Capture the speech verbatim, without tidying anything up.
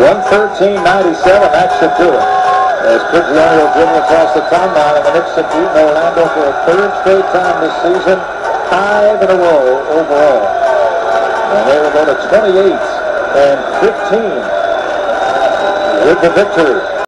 one thirteen ninety-seven, that should do it. As Prigioni will dribble across the timeline, and the Knicks have beaten Orlando for a third straight time this season, five in a row overall. And they will go to twenty-eight and fifteen with the victory.